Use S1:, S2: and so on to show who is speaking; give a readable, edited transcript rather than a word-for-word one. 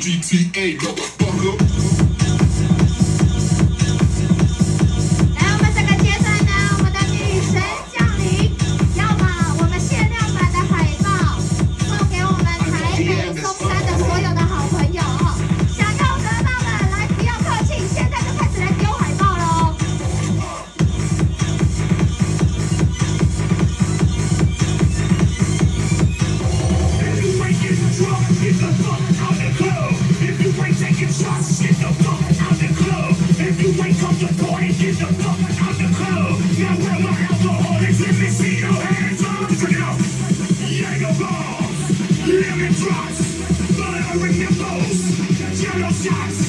S1: GTA, motherfucker.
S2: 来，我们这个阶段呢，我们的女神降临，要把我们限量版的海报送给我们台北松山的所有的好朋友哦。想要得到的，来不要客气，现在就开始来丢海报喽。
S3: Shots, get the fuck out the club. If you ain't come to party, get the fuck out the club. Now where my alcoholics, let me see your hands up. Check it out. Jaeger balls, lemon drops, butter in your bows, jello shots.